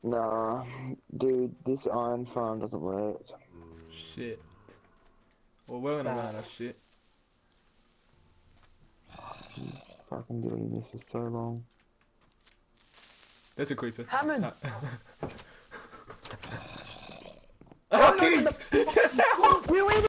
Nah, dude, this iron farm doesn't work. Shit. Well, we're gonna run out of shit. Fucking doing this for so long. There's a creeper. Hammond! Oh, Keith! We were